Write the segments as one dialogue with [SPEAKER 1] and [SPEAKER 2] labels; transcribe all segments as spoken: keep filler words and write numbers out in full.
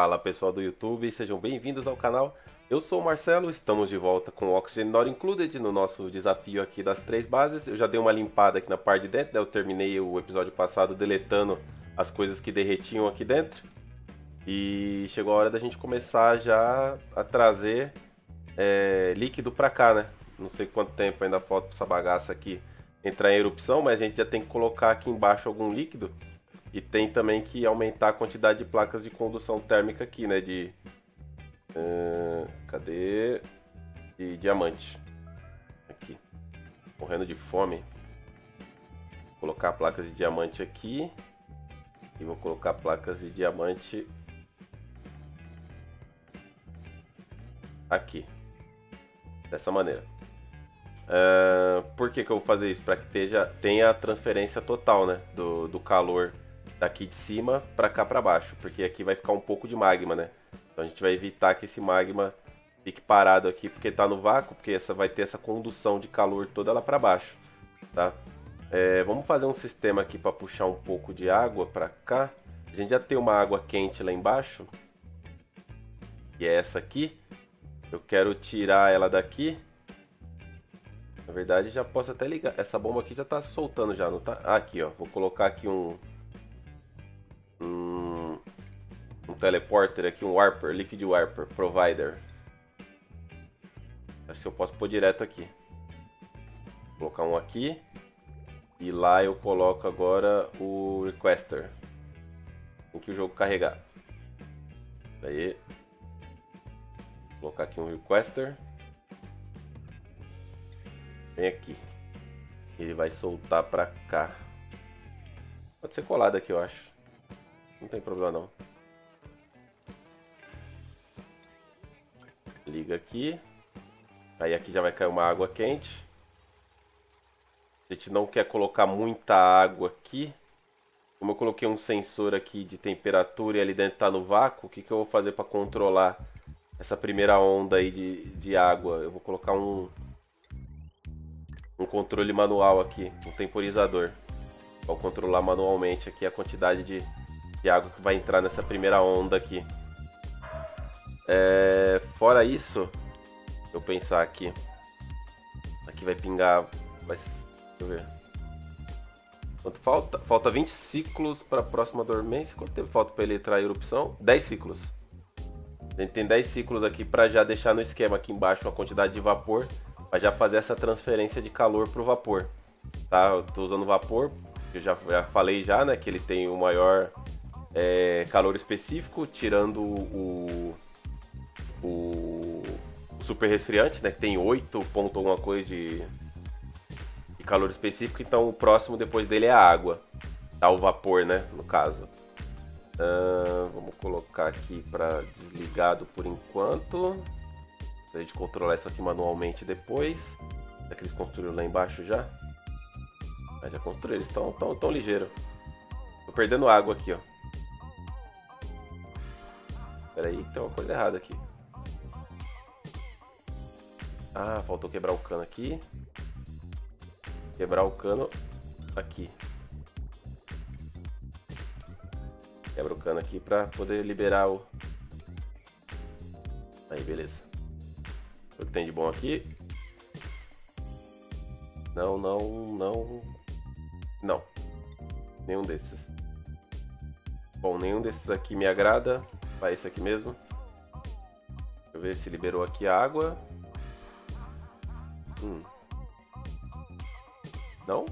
[SPEAKER 1] Fala pessoal do YouTube, sejam bem-vindos ao canal. Eu sou o Marcelo, estamos de volta com o Oxygen Not Included no nosso desafio aqui das três bases. Eu já dei uma limpada aqui na parte de dentro, né? Eu terminei o episódio passado deletando as coisas que derretiam aqui dentro. E chegou a hora da gente começar já a trazer é, líquido pra cá, né? Não sei quanto tempo ainda falta pra essa bagaça aqui entrar em erupção, mas a gente já tem que colocar aqui embaixo algum líquido. E tem também que aumentar a quantidade de placas de condução térmica aqui, né? De... Uh, cadê? De diamante. Aqui. Morrendo de fome. Vou colocar placas de diamante aqui. E vou colocar placas de diamante aqui. Dessa maneira. Uh, por que que eu vou fazer isso? Para que tenha, tenha a transferência total, né? Do, do calor daqui de cima para cá para baixo, porque aqui vai ficar um pouco de magma, né? Então a gente vai evitar que esse magma fique parado aqui, porque está no vácuo, porque essa vai ter essa condução de calor toda lá para baixo, tá? É, vamos fazer um sistema aqui para puxar um pouco de água para cá. A gente já tem uma água quente lá embaixo, que é essa aqui. Eu quero tirar ela daqui. Na verdade, já posso até ligar. Essa bomba aqui já está soltando já, não tá? Ah, aqui, ó. Vou colocar aqui um Um, um teleporter aqui, um warper, liquid warper provider. Acho que eu posso pôr direto aqui. Vou colocar um aqui. E lá eu coloco agora o requester. Tem que o jogo carregar. Daí. Vou colocar aqui um requester. Vem aqui. Ele vai soltar pra cá. Pode ser colado aqui, eu acho. Não tem problema não. Liga aqui. Aí aqui já vai cair uma água quente. A gente não quer colocar muita água aqui. Como eu coloquei um sensor aqui de temperatura e ali dentro está no vácuo, o que, que eu vou fazer para controlar essa primeira onda aí de, de água? Eu vou colocar um, um controle manual aqui, um temporizador. Para controlar manualmente aqui a quantidade de de água que vai entrar nessa primeira onda aqui. É, fora isso, eu pensar aqui, aqui vai pingar, vai, deixa eu ver. Quanto falta? Falta vinte ciclos para a próxima dormência. Quanto tempo falta para ele entrar em erupção? dez ciclos. A gente tem dez ciclos aqui para já deixar no esquema aqui embaixo a quantidade de vapor, para já fazer essa transferência de calor para o vapor. Tá? Eu tô usando vapor, eu já, já falei já, né, que ele tem o maior É, calor específico, tirando o, o, o super resfriante, né, que tem oito ponto alguma coisa de, de calor específico, então o próximo depois dele é a água, tá? O vapor, né, no caso. Uh, vamos colocar aqui para desligado por enquanto, pra gente controlar isso aqui manualmente depois. Será que eles construíram lá embaixo já? Ah, já construíram, eles estão tão, tão ligeiros. Tô perdendo água aqui, ó. Espera aí, tem uma coisa errada aqui. Ah, faltou quebrar o cano aqui. Quebrar o cano aqui. Quebra o cano aqui para poder liberar o... Aí, beleza. O que tem de bom aqui? Não, não, não. Não. Nenhum desses. Bom, nenhum desses aqui me agrada. Vai esse aqui mesmo. Deixa eu ver se liberou aqui a água. Hum. Não?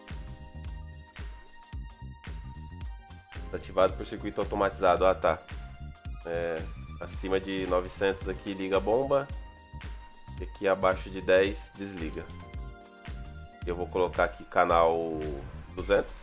[SPEAKER 1] Ativado por circuito automatizado. Ah, tá. É, acima de novecentos aqui liga a bomba. E aqui abaixo de dez desliga. Eu vou colocar aqui canal duzentos.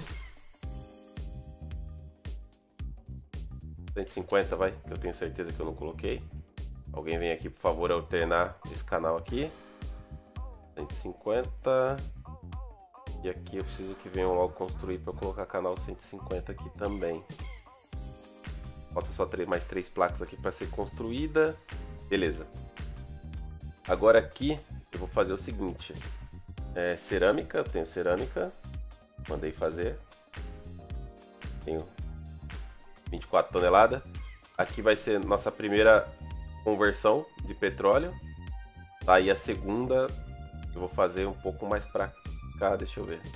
[SPEAKER 1] cento e cinquenta, vai, que eu tenho certeza que eu não coloquei. Alguém vem aqui, por favor, alternar esse canal aqui. cento e cinquenta. E aqui eu preciso que venham logo construir para eu colocar canal cento e cinquenta aqui também. Falta só três, mais três placas aqui para ser construída. Beleza. Agora aqui eu vou fazer o seguinte. É, cerâmica, eu tenho cerâmica. Mandei fazer. Tenho vinte e quatro toneladas. Aqui vai ser nossa primeira conversão de petróleo. Tá, e a segunda eu vou fazer um pouco mais pra cá, deixa eu ver.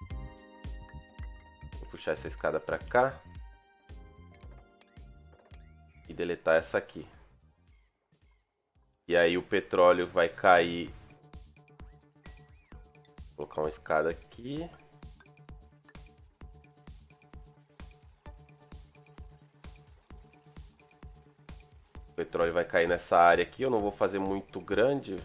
[SPEAKER 1] Vou puxar essa escada pra cá. E deletar essa aqui. E aí o petróleo vai cair. Vou colocar uma escada aqui. O petróleo vai cair nessa área aqui. Eu não vou fazer muito grande.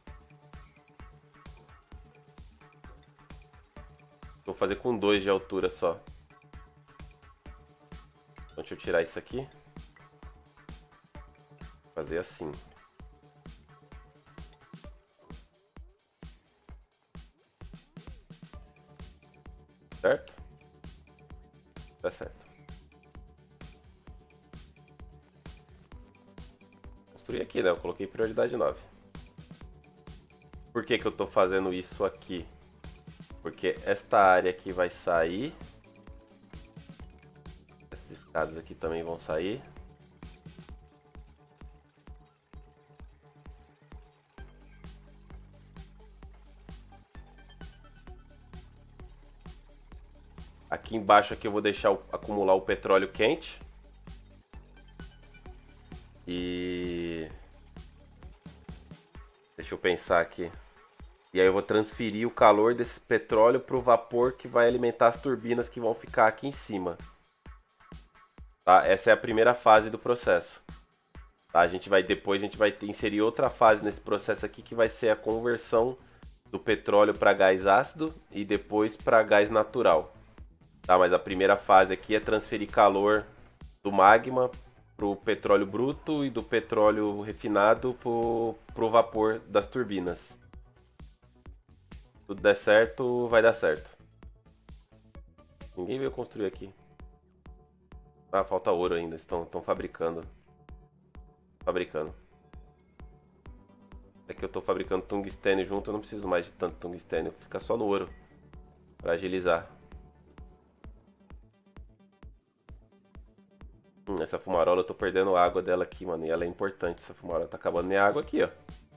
[SPEAKER 1] Vou fazer com dois de altura só. Então deixa eu tirar isso aqui. Vou fazer assim. Certo? Tá certo. Construir aqui, né? Eu coloquei prioridade nove. Por que que eu tô fazendo isso aqui? Porque esta área aqui vai sair. Essas escadas aqui também vão sair. Aqui embaixo aqui eu vou deixar o, acumular o petróleo quente. E... deixa eu pensar aqui. E aí eu vou transferir o calor desse petróleo para o vapor que vai alimentar as turbinas que vão ficar aqui em cima. Tá? Essa é a primeira fase do processo. Tá? A gente vai, depois a gente vai inserir outra fase nesse processo aqui que vai ser a conversão do petróleo para gás ácido e depois para gás natural. Tá? Mas a primeira fase aqui é transferir calor do magma para o petróleo bruto e do petróleo refinado para o vapor das turbinas. Tudo der certo, vai dar certo. Ninguém veio construir aqui. Ah, falta ouro ainda. Estão, estão fabricando. Fabricando. É que eu estou fabricando tungstênio junto, eu não preciso mais de tanto tungstênio. Fica só no ouro. Para agilizar. Hum, essa fumarola eu tô perdendo a água dela aqui, mano. E ela é importante. Essa fumarola tá acabando minha água aqui, ó.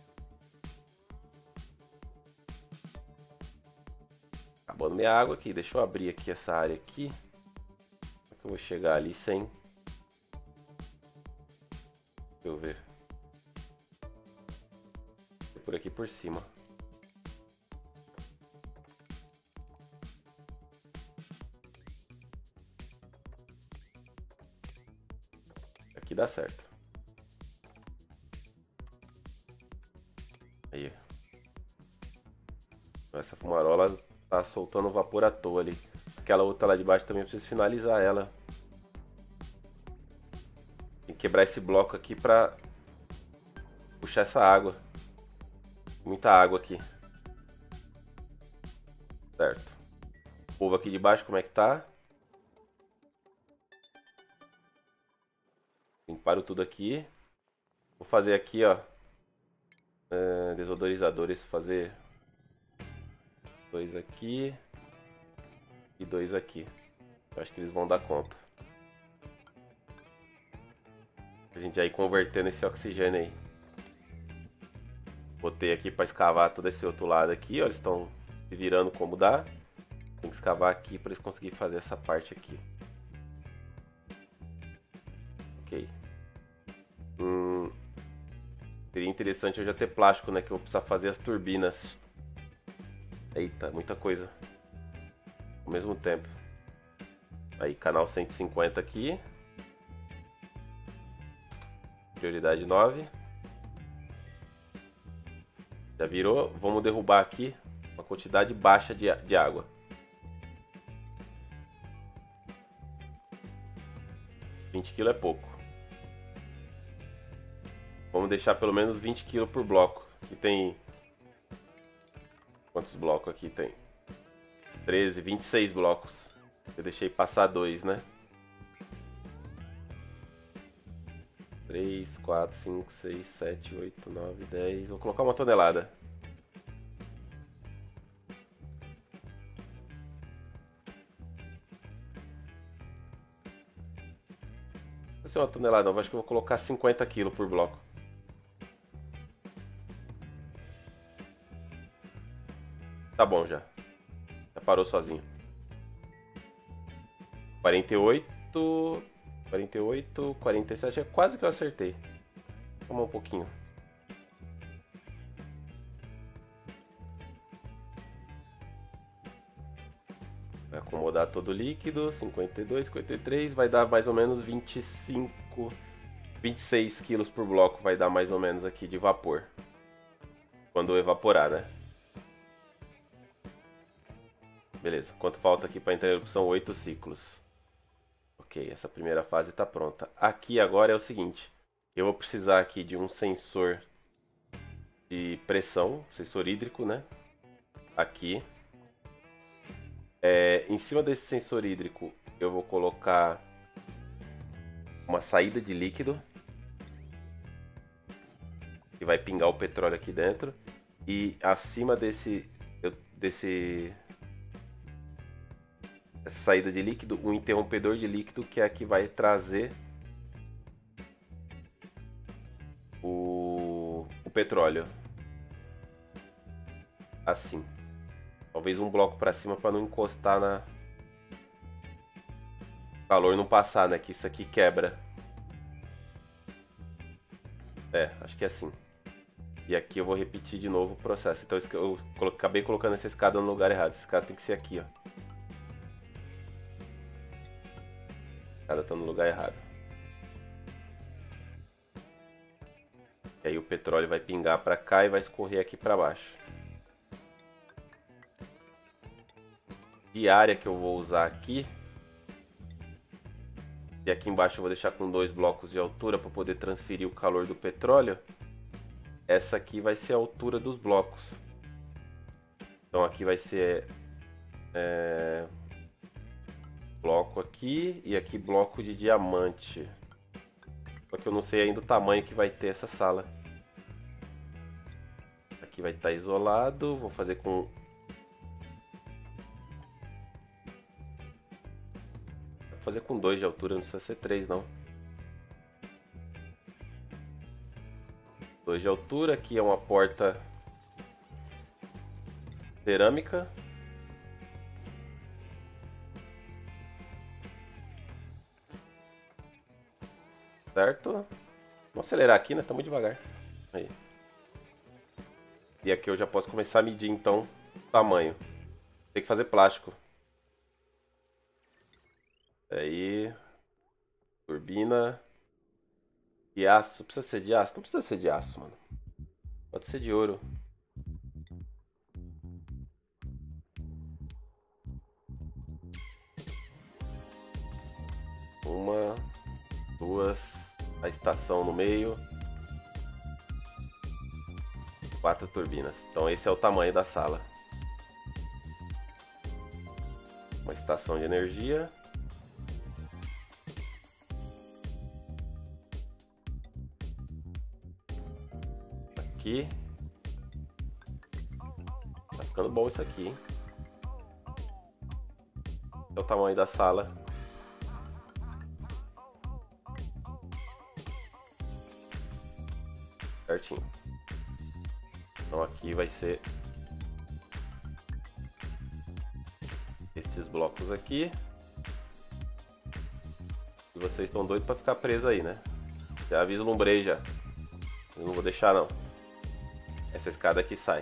[SPEAKER 1] Acabando minha água aqui. Deixa eu abrir aqui essa área aqui. Como é que eu vou chegar ali sem... Deixa eu ver. Por aqui por cima. Aqui dá certo. Aí. Essa fumarola tá soltando vapor à toa ali. Aquela outra lá de baixo também eu preciso finalizar ela. Tem que quebrar esse bloco aqui pra puxar essa água. Muita água aqui. Certo. O povo aqui de baixo, como é que tá? Limparam tudo aqui. Vou fazer aqui, ó. É, desodorizadores. Fazer dois aqui. E dois aqui. Eu acho que eles vão dar conta. A gente já ir convertendo esse oxigênio aí. Botei aqui para escavar todo esse outro lado aqui, ó. Eles estão se virando como dá. Tem que escavar aqui para eles conseguirem fazer essa parte aqui. Ok. Hum, seria interessante eu já ter plástico, né? Que eu vou precisar fazer as turbinas. Eita, muita coisa. Ao mesmo tempo. Aí, canal cento e cinquenta aqui. Prioridade nove. Já virou. Vamos derrubar aqui uma quantidade baixa de, de água. vinte quilos é pouco. Vamos deixar pelo menos vinte quilos por bloco. Aqui tem... Quantos blocos aqui tem? treze, vinte e seis blocos. Eu deixei passar dois, né? três, quatro, cinco, seis, sete, oito, nove, dez. Vou colocar uma tonelada. Não sei uma tonelada não, acho que eu vou colocar cinquenta quilos por bloco. Tá bom já. Já parou sozinho. quarenta e oito, quarenta e oito, quarenta e sete, é quase que eu acertei. Vamos um pouquinho. Vai acomodar todo o líquido, cinquenta e dois, cinquenta e três, vai dar mais ou menos vinte e cinco, vinte e seis quilos por bloco, vai dar mais ou menos aqui de vapor. Quando evaporar, né? Beleza, quanto falta aqui para entrar em erupção? oito ciclos. Ok, essa primeira fase está pronta. Aqui agora é o seguinte, eu vou precisar aqui de um sensor de pressão, sensor hídrico, né? Aqui. É, em cima desse sensor hídrico eu vou colocar uma saída de líquido que vai pingar o petróleo aqui dentro, e acima desse, desse essa saída de líquido, um interrompedor de líquido, que é a que vai trazer o, o petróleo. Assim. Talvez um bloco para cima para não encostar na... O calor não passar, né? Que isso aqui quebra. É, acho que é assim. E aqui eu vou repetir de novo o processo. Então eu acabei colocando essa escada no lugar errado. Essa escada tem que ser aqui, ó. A escada tá no lugar errado. E aí o petróleo vai pingar para cá e vai escorrer aqui para baixo. De área que eu vou usar aqui. E aqui embaixo eu vou deixar com dois blocos de altura para poder transferir o calor do petróleo. Essa aqui vai ser a altura dos blocos. Então aqui vai ser é, bloco aqui e aqui bloco de diamante. Só que eu não sei ainda o tamanho que vai ter essa sala. Aqui vai estar isolado. Vou fazer com... Vou fazer com dois de altura, não precisa ser três não. dois de altura, aqui é uma porta cerâmica. Certo? Vamos acelerar aqui, né? Tá muito devagar. Aí. E aqui eu já posso começar a medir então o tamanho. Tem que fazer plástico. Aí. Turbina. De aço. Precisa ser de aço? Não precisa ser de aço, mano. Pode ser de ouro. Uma, duas, a estação no meio. Quatro turbinas. Então esse é o tamanho da sala. Uma estação de energia. Aqui. Tá ficando bom isso aqui, hein? É o tamanho da sala. Certinho. Então aqui vai ser esses blocos aqui. E vocês estão doidos para ficar preso aí, né? Já vislumbrei já. Eu não vou deixar não. Essa escada aqui sai.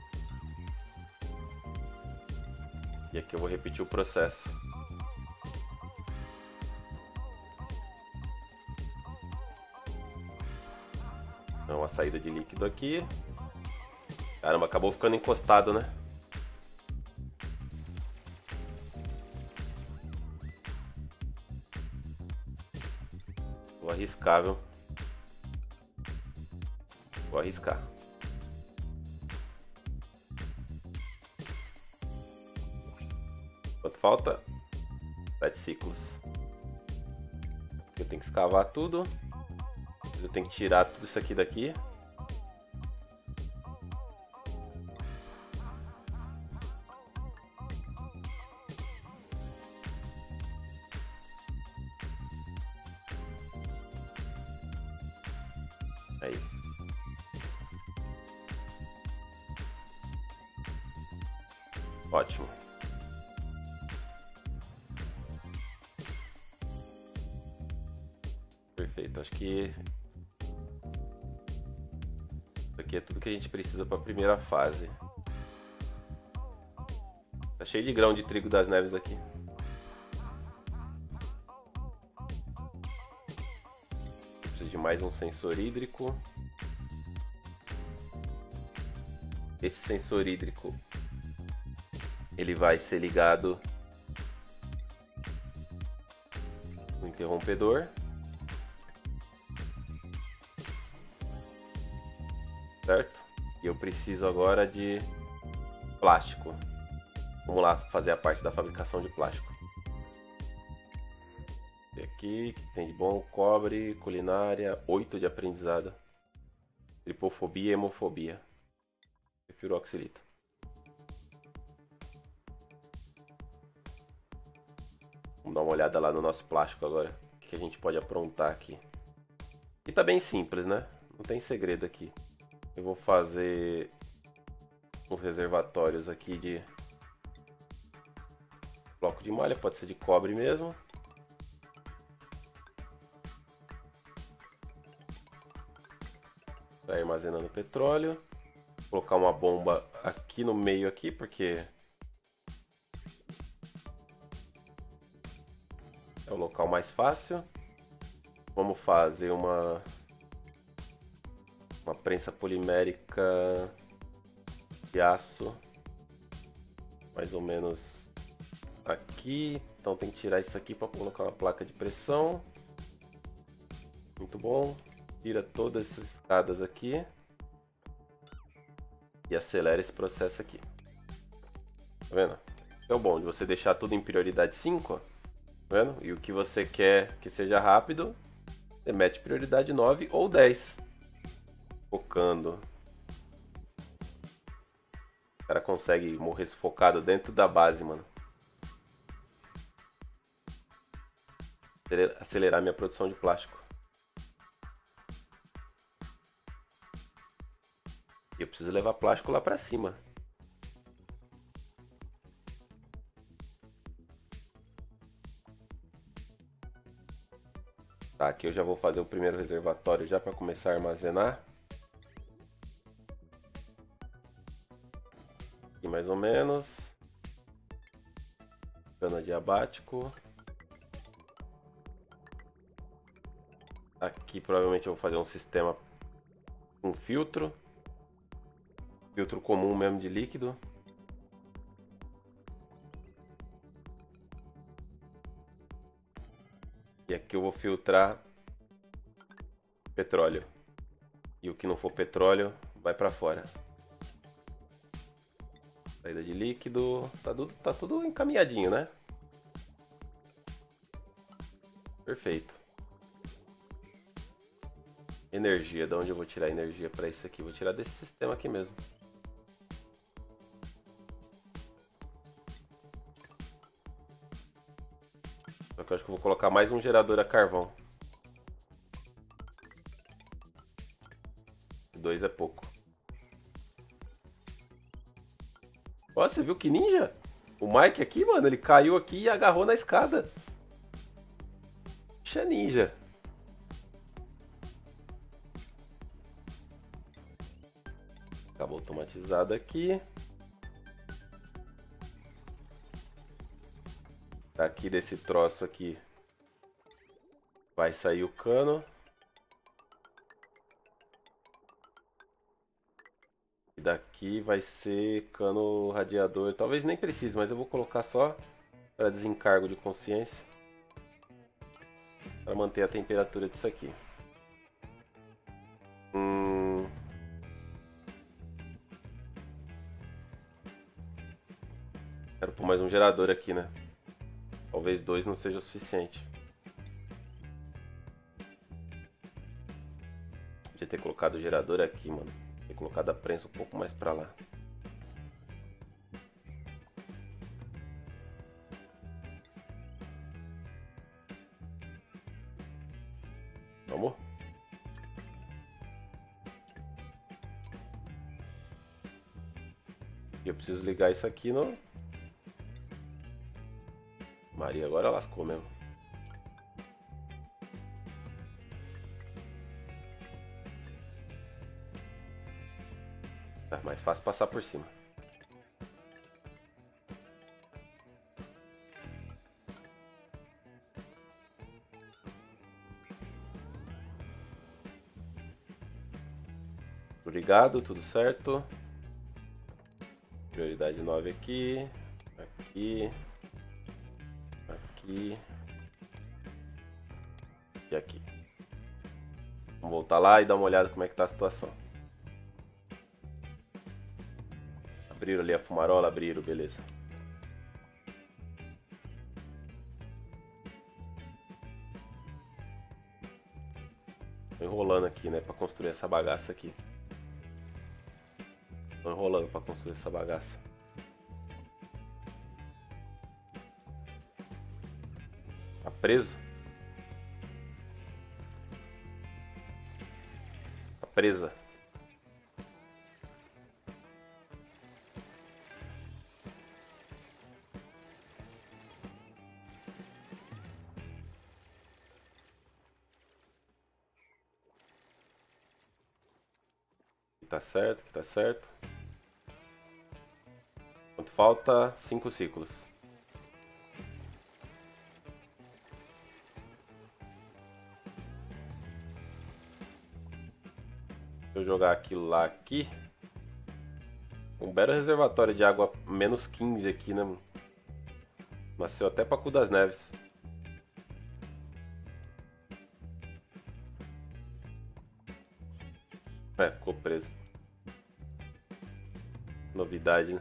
[SPEAKER 1] E aqui eu vou repetir o processo. Então a saída de líquido aqui. Caramba, acabou ficando encostado, né? Vou arriscar, viu? Vou arriscar. Quanto falta? Sete ciclos. Eu tenho que escavar tudo. Eu tenho que tirar tudo isso aqui daqui. Aí. Ótimo. Perfeito. Acho que isso aqui é tudo que a gente precisa para a primeira fase. Tá cheio de grão de trigo das neves aqui. Preciso de mais um sensor hídrico. Esse sensor hídrico ele vai ser ligado no interrompedor. Certo? E eu preciso agora de plástico. Vamos lá fazer a parte da fabricação de plástico. E aqui, que tem de bom? Cobre, culinária, oito de aprendizado. Tripofobia e hemofobia. Prefiro oxilito. Vamos dar uma olhada lá no nosso plástico agora. O que a gente pode aprontar aqui. E tá bem simples, né? Não tem segredo aqui. Eu vou fazer uns reservatórios aqui de bloco de malha, pode ser de cobre mesmo. Para ir armazenando petróleo. Vou colocar uma bomba aqui no meio aqui, porque é o local mais fácil. Vamos fazer uma uma prensa polimérica de aço, mais ou menos aqui. Então tem que tirar isso aqui para colocar uma placa de pressão. Muito bom. Tira todas essas escadas aqui e acelera esse processo aqui. Tá vendo? É o bom de você deixar tudo em prioridade cinco, ó. Tá vendo? E o que você quer que seja rápido, você mete prioridade nove ou dez. Focando. O cara consegue morrer sufocado dentro da base, mano. Acelerar minha produção de plástico. E eu preciso levar plástico lá pra cima. Tá, aqui eu já vou fazer o primeiro reservatório já para começar a armazenar. Aqui mais ou menos. Cano adiabático. Aqui provavelmente eu vou fazer um sistema com filtro. Filtro comum mesmo de líquido. E aqui eu vou filtrar petróleo. E o que não for petróleo vai para fora. Saída de líquido. Tá tudo, tá tudo encaminhadinho, né? Perfeito. Energia. De onde eu vou tirar energia para isso aqui? Vou tirar desse sistema aqui mesmo. Só que eu acho que eu vou colocar mais um gerador a carvão. Dois é pouco. Ó, você viu que ninja? O Mike aqui, mano, ele caiu aqui e agarrou na escada. Puxa, ninja. Acabou automatizado aqui. Aqui desse troço aqui vai sair o cano. E daqui vai ser cano radiador. Talvez nem precise, mas eu vou colocar só para desencargo de consciência. Para manter a temperatura disso aqui. Hum... Quero pôr mais um gerador aqui, né? Talvez dois não seja o suficiente. Podia ter colocado o gerador aqui, mano. Ter colocado a prensa um pouco mais pra lá. Vamos? E eu preciso ligar isso aqui no... Maria, agora lascou mesmo. Tá mais fácil passar por cima. Tudo ligado, tudo certo. Prioridade nove aqui. Aqui. Aqui. E aqui. Vamos voltar lá e dar uma olhada como é que tá a situação. Abriram ali a fumarola, abriram, beleza. Tô enrolando aqui, né, pra construir essa bagaça aqui. Tô enrolando pra construir essa bagaça. Tá preso? Tá presa. Tá certo, que tá certo. Quanto falta? Cinco ciclos. Se eu jogar aquilo lá aqui. Um belo reservatório de água menos quinze aqui, né? Nasceu até pra Cu das Neves. É, ficou preso. Novidade, né?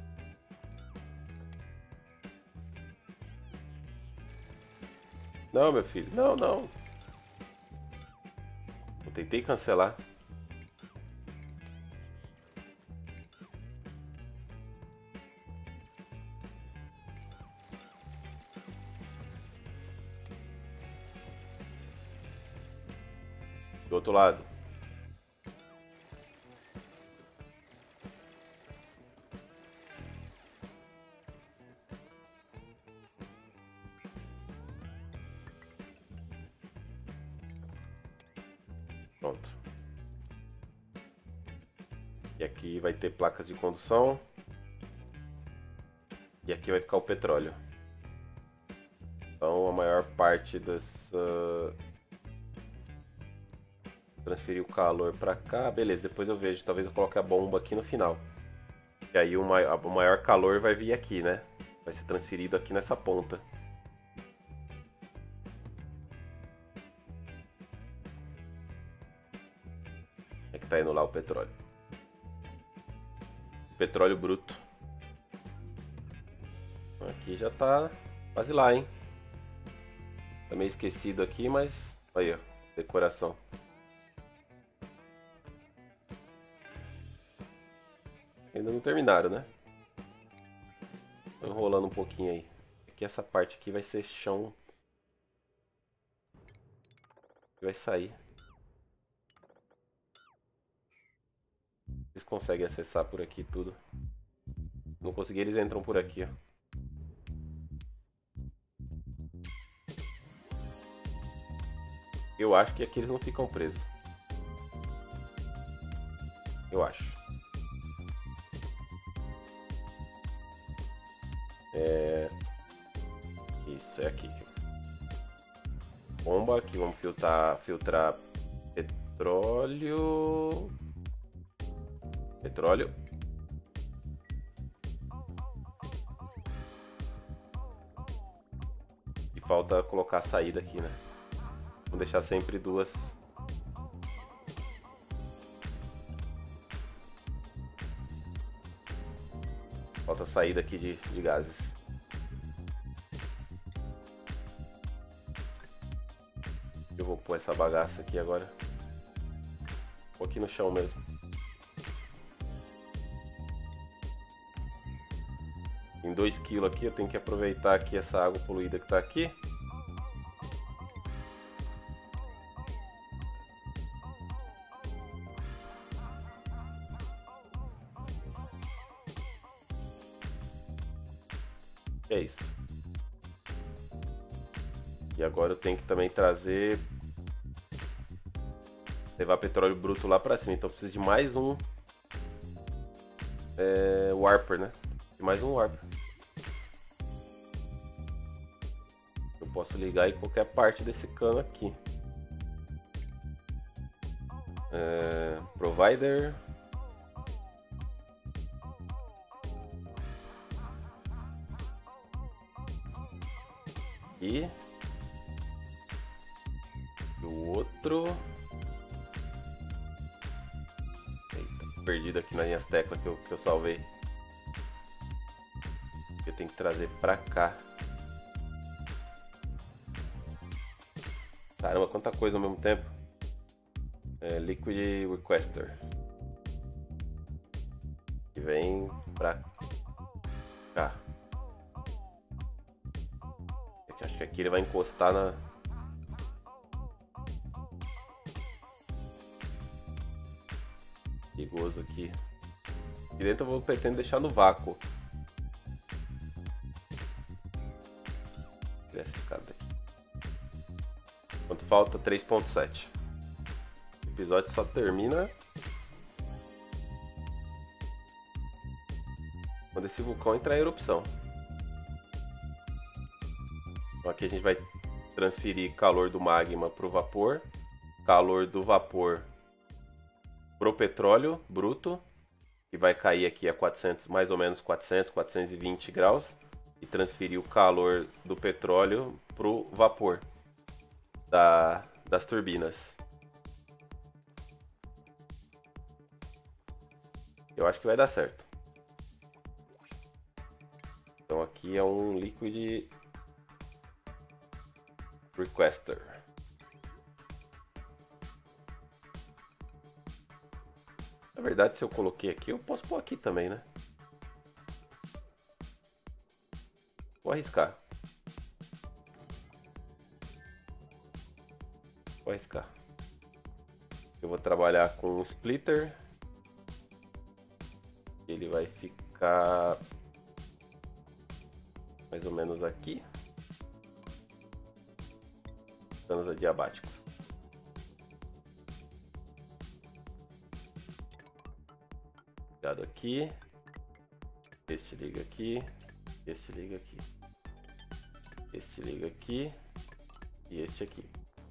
[SPEAKER 1] Não, meu filho. Não, não. Eu tentei cancelar. Do outro lado. Pronto. E aqui vai ter placas de condução. E aqui vai ficar o petróleo. Então a maior parte dessa... Transferir o calor pra cá. Beleza, depois eu vejo. Talvez eu coloque a bomba aqui no final. E aí o maior, o maior calor vai vir aqui, né? Vai ser transferido aqui nessa ponta. É que tá indo lá o petróleo. Petróleo bruto. Aqui já tá quase lá, hein? Tá meio esquecido aqui, mas... Aí, ó. Decoração. Ainda não terminaram, né? Tô enrolando um pouquinho aí. Aqui essa parte aqui vai ser chão. Vai sair. Eles conseguem acessar por aqui tudo. Não conseguir, eles entram por aqui, ó. Eu acho que aqui eles não ficam presos. Eu acho. É... Isso, é aqui. Bomba, aqui vamos filtrar, filtrar petróleo. Petróleo. E falta colocar a saída aqui, né? Vou deixar sempre duas. Falta a saída aqui de, de gases. Eu vou pôr essa bagaça aqui agora. Vou aqui no chão mesmo. Em dois quilos aqui, eu tenho que aproveitar aqui essa água poluída que está aqui. que é isso. E agora eu tenho que também trazer... levar petróleo bruto lá pra cima. Então eu preciso de mais um... É, Warper, né? De mais um Warper. Eu posso ligar em qualquer parte desse cano aqui. É, provider. E o outro. Eita, perdido aqui nas minhas teclas que eu, que eu salvei. Eu tenho que trazer pra cá. Caramba, quanta coisa ao mesmo tempo. É, Liquid Requester. E vem pra cá. Acho que aqui ele vai encostar na... Perigoso aqui. Aqui dentro eu vou pretendo deixar no vácuo. Essa escada daqui. Quanto falta? três ponto sete. O episódio só termina quando esse vulcão entrar em erupção. Então aqui a gente vai transferir calor do magma para o vapor, calor do vapor para o petróleo bruto, que vai cair aqui a quatrocentos, mais ou menos quatrocentos, quatrocentos e vinte graus, e transferir o calor do petróleo para o vapor da, das turbinas. Eu acho que vai dar certo. Então aqui é um Liquid Requester. Na verdade, se eu coloquei aqui, eu posso pôr aqui também, né? Vou arriscar. Vou arriscar. Eu vou trabalhar com um splitter. Ele vai ficar mais ou menos aqui. Canos adiabáticos. Ligado aqui. Este liga aqui. Este liga aqui. Este liga aqui. E este aqui.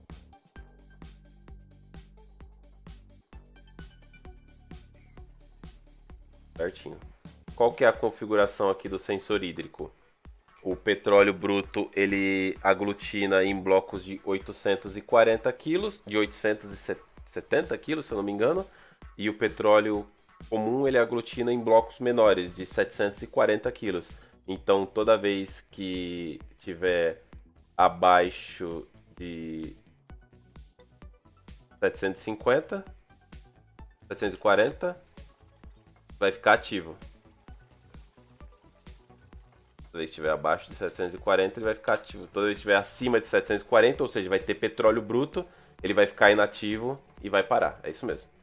[SPEAKER 1] Certinho. Qual que é a configuração aqui do sensor hídrico? O petróleo bruto ele aglutina em blocos de oitocentos e quarenta quilos, de oitocentos e setenta quilos, se eu não me engano, e o petróleo comum ele aglutina em blocos menores, de setecentos e quarenta quilos. Então toda vez que tiver abaixo de setecentos e cinquenta, setecentos e quarenta, vai ficar ativo. Toda vez que estiver abaixo de setecentos e quarenta, ele vai ficar ativo. Toda vez que estiver acima de setecentos e quarenta, ou seja, vai ter petróleo bruto, ele vai ficar inativo e vai parar. É isso mesmo.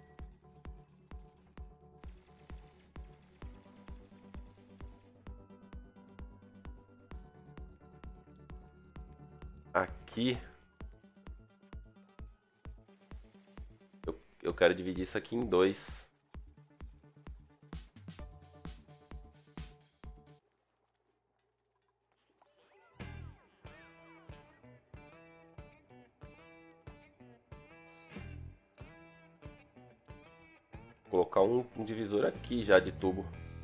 [SPEAKER 1] Aqui eu, eu quero dividir isso aqui em dois. Vou colocar um, um divisor aqui já de tubo.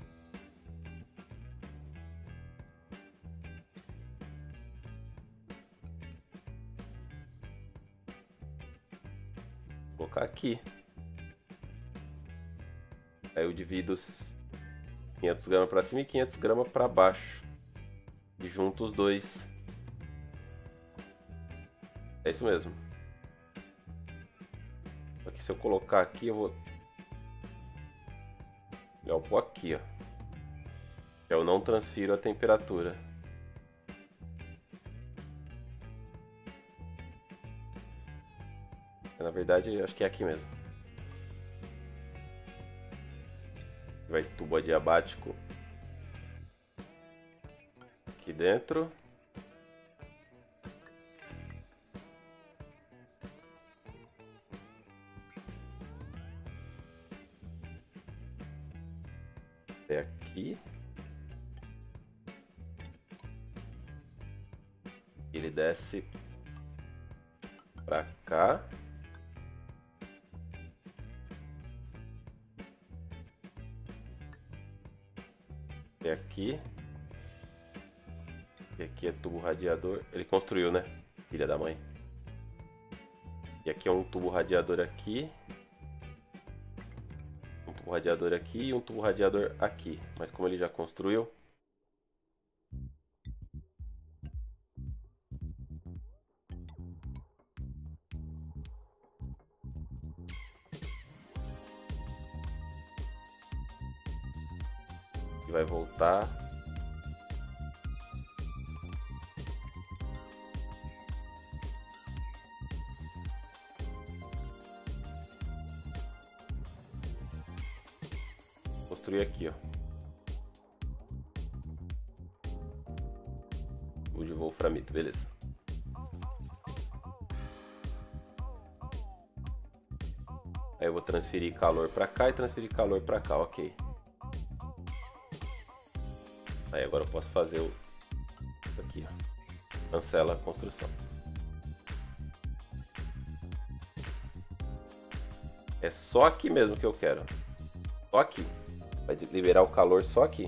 [SPEAKER 1] Vou colocar aqui. Aí eu divido os quinhentos gramas para cima e quinhentos gramas para baixo. E junto os dois. É isso mesmo. Só que se eu colocar aqui, eu vou... Eu vou pôr aqui, ó. Eu não transfiro a temperatura. Na verdade, eu acho que é aqui mesmo. Vai tubo adiabático. dentro. Até aqui. Ele desce pra cá. Até aqui. E aqui é tubo radiador. Ele construiu, né? Filha da mãe. E aqui é um tubo radiador aqui. Um tubo radiador aqui e um tubo radiador aqui. Mas como ele já construiu... E vai voltar... Construir aqui, ó. O de wolframito, beleza. Aí eu vou transferir calor para cá e transferir calor para cá, ok. Aí agora eu posso fazer o isso aqui, ó. Cancela a construção. É só aqui mesmo que eu quero. Só aqui. Vai liberar o calor só aqui.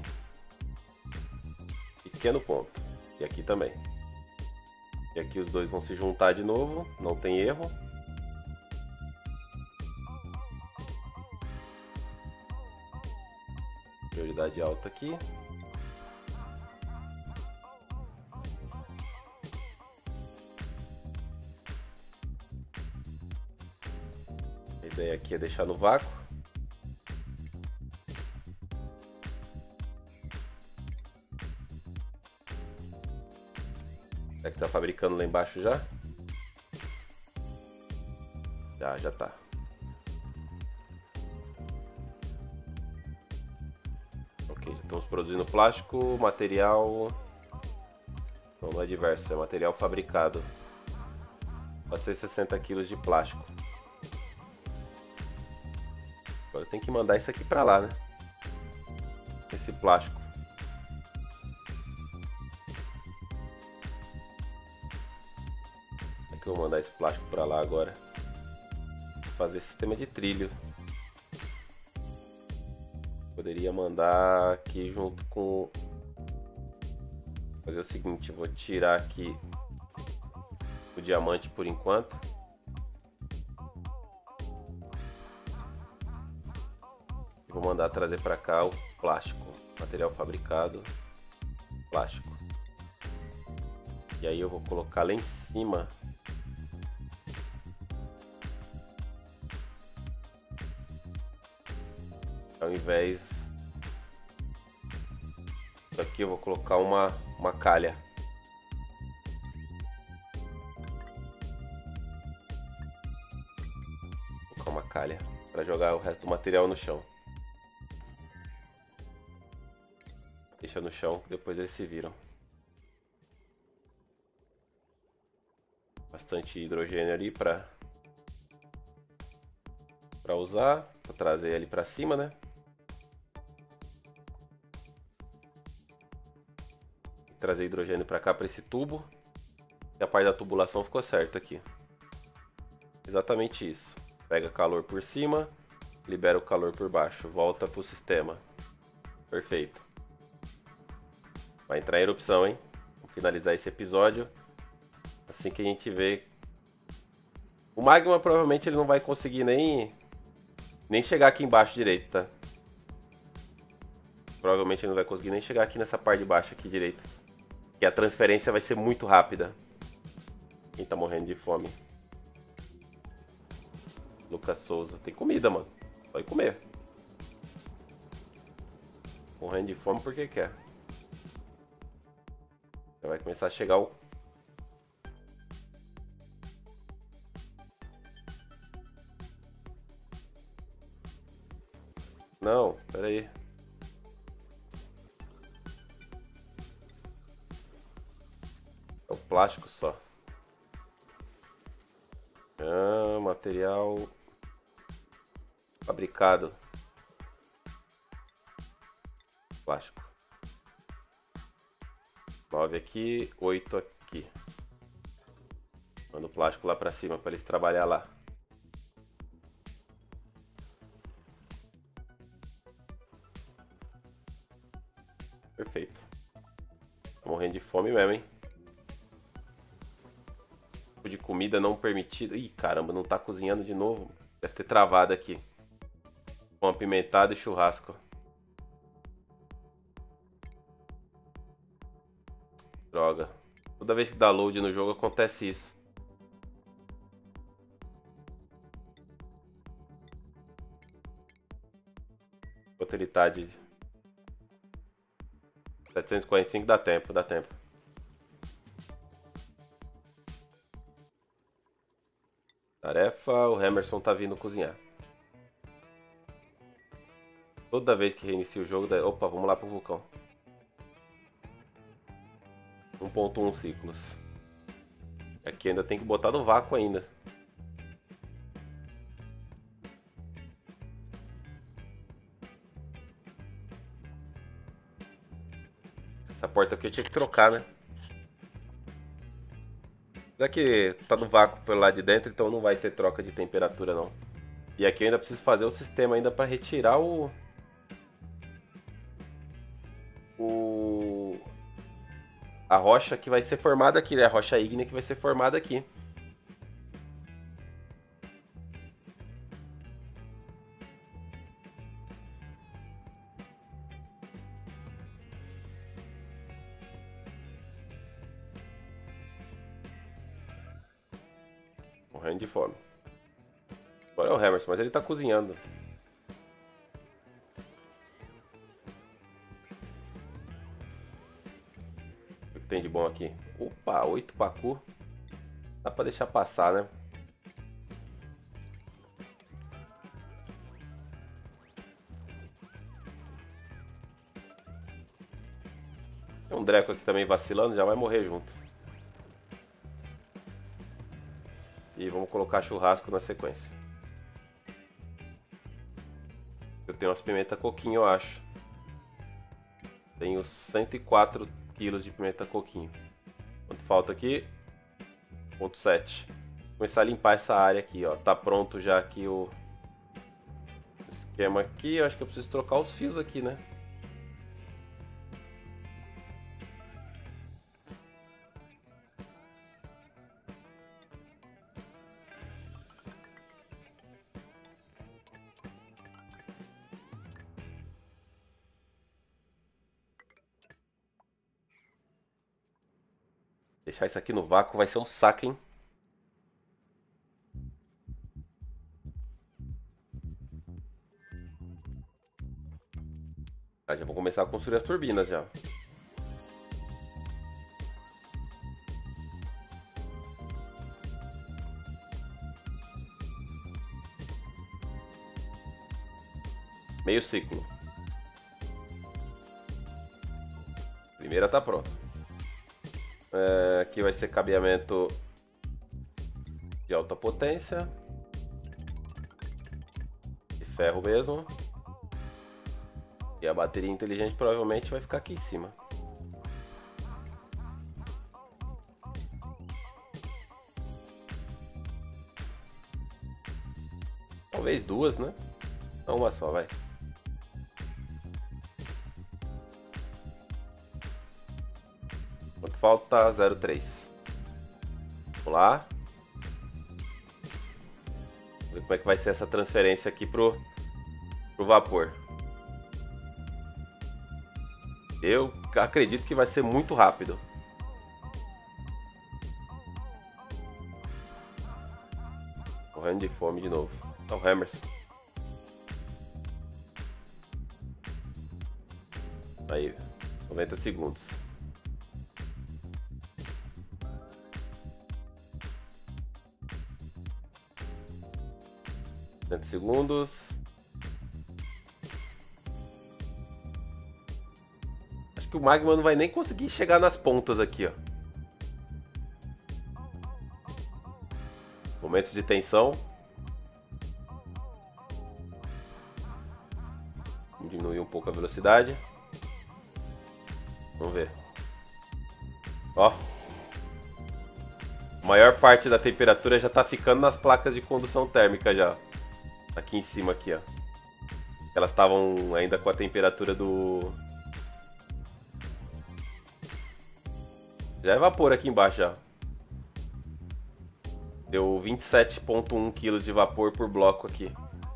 [SPEAKER 1] Pequeno ponto. E aqui também. E aqui os dois vão se juntar de novo. Não tem erro. Prioridade alta aqui. A ideia aqui é deixar no vácuo. Será que tá fabricando lá embaixo já? Já, já tá. Ok, já estamos produzindo plástico, material... Não, não é diverso, é material fabricado. quatrocentos e sessenta quilos de plástico. Agora tem que mandar isso aqui pra lá, né? Esse plástico. Eu vou mandar esse plástico para lá agora. Fazer sistema de trilho. Poderia mandar aqui junto com... Fazer o seguinte, eu vou tirar aqui o diamante por enquanto. E vou mandar trazer para cá o plástico. Material fabricado. Plástico. E aí eu vou colocar lá em cima... Ao invés disso aqui eu vou colocar uma, uma calha. Vou colocar uma calha para jogar o resto do material no chão. Deixa no chão, depois eles se viram. Bastante hidrogênio ali para para usar, vou trazer ele para cima, né? Trazer hidrogênio para cá, para esse tubo. E a parte da tubulação ficou certa aqui. Exatamente isso. Pega calor por cima, libera o calor por baixo, volta para o sistema. Perfeito. Vai entrar em erupção, hein? Vamos finalizar esse episódio. Assim que a gente vê... O magma provavelmente ele não vai conseguir nem... Nem chegar aqui embaixo direito, tá? Provavelmente ele não vai conseguir nem chegar aqui nessa parte de baixo aqui direito. E a transferência vai ser muito rápida. Quem tá morrendo de fome? Lucas Souza. Tem comida, mano. Vai comer. Morrendo de fome porque quer. Já vai começar a chegar o... Não, pera aí. plásticos só. Ah, material fabricado. Plástico. nove aqui, oito aqui. Manda o plástico lá pra cima pra eles trabalhar lá. Perfeito. Tô morrendo de fome mesmo, hein? Tipo de comida não permitido. Ih, caramba, não tá cozinhando de novo. Deve ter travado aqui. Com apimentado e churrasco. Droga. Toda vez que dá load no jogo acontece isso. Enquanto ele tá de setecentos e quarenta e cinco, dá tempo, dá tempo. Tarefa, o Emerson tá vindo cozinhar. Toda vez que reinicia o jogo, dá... opa, vamos lá pro vulcão. um ponto um ciclos. Aqui ainda tem que botar no vácuo ainda. Essa porta aqui eu tinha que trocar, né? Já que tá no vácuo pelo lado de dentro, então não vai ter troca de temperatura não. E aqui eu ainda preciso fazer o sistema ainda para retirar o... o... a rocha que vai ser formada aqui, né? A rocha ígnea que vai ser formada aqui. Morrendo de fome. Agora é o Emerson, mas ele tá cozinhando. O que tem de bom aqui? Opa, oito pacu. Dá pra deixar passar, né? Tem um Dreco aqui também vacilando, já vai morrer junto. E vamos colocar churrasco na sequência. Eu tenho umas pimenta coquinho, eu acho. Tenho cento e quatro quilos de pimenta coquinho. Quanto falta aqui? zero ponto sete. Vou começar a limpar essa área aqui, ó. Tá pronto já aqui o esquema aqui. Eu acho que eu preciso trocar os fios aqui, né? Deixar isso aqui no vácuo vai ser um saco, hein? Ah, já vou começar a construir as turbinas já. Meio ciclo. Primeira tá pronta. É, aqui vai ser cabeamento de alta potência. De ferro mesmo. E a bateria inteligente provavelmente vai ficar aqui em cima. Talvez duas, né? Não, uma só, vai. Quanto falta? zero ponto três. Vamos lá. Vamos ver como é que vai ser essa transferência aqui pro, pro vapor. Eu acredito que vai ser muito rápido. Morrendo de fome de novo. Então, Emerson. Aí, noventa segundos. setenta segundos. Acho que o magma não vai nem conseguir chegar nas pontas aqui, ó. Aumentos de tensão. Vamos diminuir um pouco a velocidade. Vamos ver. Ó. A maior parte da temperatura já está ficando nas placas de condução térmica já. Aqui em cima aqui, ó. Elas estavam ainda com a temperatura do... Já é vapor aqui embaixo já. Deu vinte e sete vírgula um quilos de vapor por bloco aqui.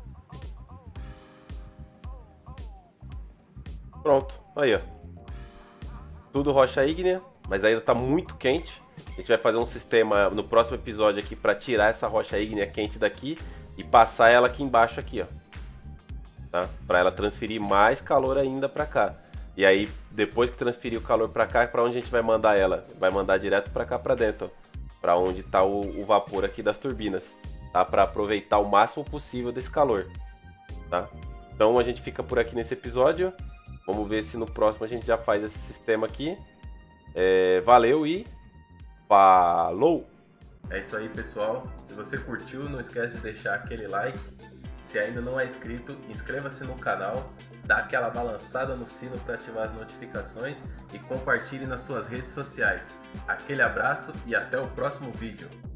[SPEAKER 1] Pronto, aí ó. Tudo rocha ígnea, mas ainda está muito quente. A gente vai fazer um sistema no próximo episódio aqui para tirar essa rocha ígnea quente daqui e passar ela aqui embaixo aqui, ó. Tá? Para ela transferir mais calor ainda para cá. E aí, depois que transferir o calor para cá, para onde a gente vai mandar ela? Vai mandar direto para cá para dentro, para onde está o, o vapor aqui das turbinas, tá? Para aproveitar o máximo possível desse calor, tá? Então a gente fica por aqui nesse episódio. Vamos ver se no próximo a gente já faz esse sistema aqui. É, valeu e falou! É isso aí, pessoal. Se você curtiu, não esquece de deixar aquele like. Se ainda não é inscrito, inscreva-se no canal, dá aquela balançada no sino para ativar as notificações e compartilhe nas suas redes sociais. Aquele abraço e até o próximo vídeo.